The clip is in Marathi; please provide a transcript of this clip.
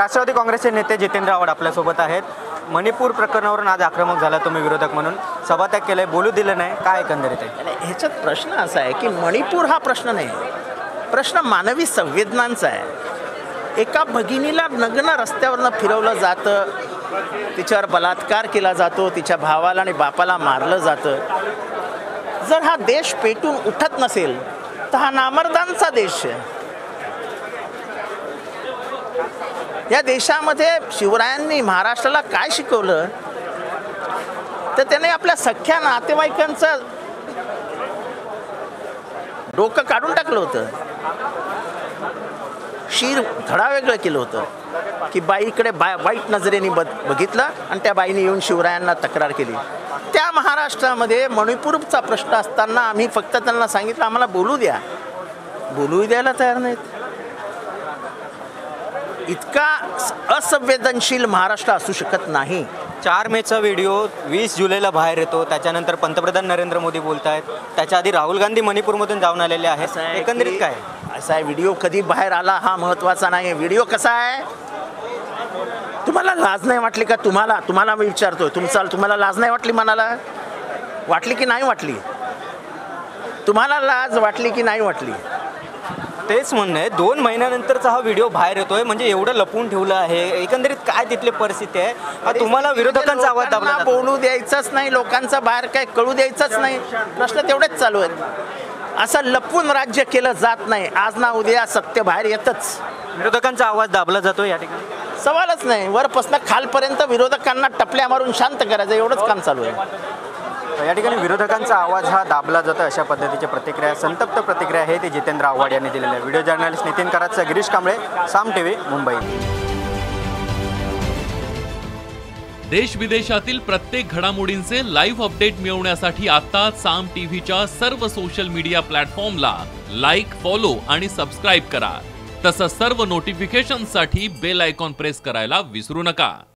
राष्ट्रवादी काँग्रेसचे नेते जितेंद्र आव्हाड आपल्यासोबत आहेत. मणिपूर प्रकरणावरून आज आक्रमक झाला तुम्ही विरोधक म्हणून, सभात्याग केलाय, बोलू दिलं नाही, काय एकंदरीत आहे? ह्याच्यात प्रश्न असा आहे की मणिपूर हा प्रश्न नाही, प्रश्न मानवी संवेदनांचा आहे. एका भगिनीला नग्न रस्त्यावरनं फिरवलं जातं, तिच्यावर बलात्कार केला जातो, तिच्या भावाला आणि बापाला मारलं जातं. जर हा देश पेटून उठत नसेल तर हा नामर्दांचा देश आहे. या देशामध्ये शिवरायांनी महाराष्ट्राला काय शिकवलं तर त्याने आपल्या सख्या नातेवाईकांचं डोकं काढून टाकलं होतं. शीर धडा वेगळं केलं होतं की बाईकडे वाईट नजरेने बघितलं आणि त्या बाईने येऊन शिवरायांना तक्रार केली. त्या महाराष्ट्रामध्ये मणिपूरचा प्रश्न असताना आम्ही फक्त त्यांना सांगितलं आम्हाला बोलू द्या, बोलू द्यायला तयार नाहीत. इतका असंवेदनशील महाराष्ट्र असू शकत नाही. 4 मेचा व्हिडिओ 20 जुलैला बाहेर येतो, त्याच्यानंतर पंतप्रधान नरेंद्र मोदी बोलत आहेत, त्याच्या आधी राहुल गांधी मणिपूरमधून जाऊन आलेले आहेत. एकंदरीत काय असा आहे, व्हिडिओ कधी बाहेर आला हा महत्त्वाचा नाही. व्हिडिओ कसा आहे, तुम्हाला लाज नाही वाटली का? तुम्हाला मी विचारतोय, तुम्हाला लाज नाही वाटली? मनाला वाटली की नाही वाटली? तुम्हाला लाज वाटली की नाही वाटली? तेच म्हणणं आहे. 2 महिन्यानंतरचा हा व्हिडिओ बाहेर येतोय, म्हणजे एवढं लपून ठेवलं आहे. एकंदरीत काय तिथली परिस्थिती आहे? तुम्हाला विरोधकांचा आवाज दाबला जातो. बोलू द्यायचंच नाही, लोकांचं बाहेर काय कळू द्यायचंच नाही. प्रश्न तेवढेच चालू आहेत. असं लपून राज्य केलं जात नाही. आज ना उद्या सत्य बाहेर येतच. विरोधकांचा आवाज दाबला जातो या ठिकाणी, सवालच नाही. वरपासून खालपर्यंत विरोधकांना टपल्या मारून शांत करायचं, एवढंच काम चालू आहे. या ठिकाणी विरोधकांचा आवाज हा दाबला जातो, अशा पद्धतीची प्रतिक्रिया, संतप्त प्रतिक्रिया आहे ती जितेंद्र आव्हाड यांनी दिलेली आहे. व्हिडिओ जर्नलिस्ट नितीन कराडचा, गिरीश कांबळे, साम टीव्ही, मुंबई. देश विदेशातील प्रत्येक घडामोडींचे लाईव्ह अपडेट मिळवण्यासाठी आता साम टीव्हीच्या सर्व सोशल मीडिया प्लॅटफॉर्मला लाईक, फॉलो आणि सबस्क्राईब करा. तसंच सर्व नोटिफिकेशनसाठी बेल आयकॉन प्रेस करायला विसरू नका.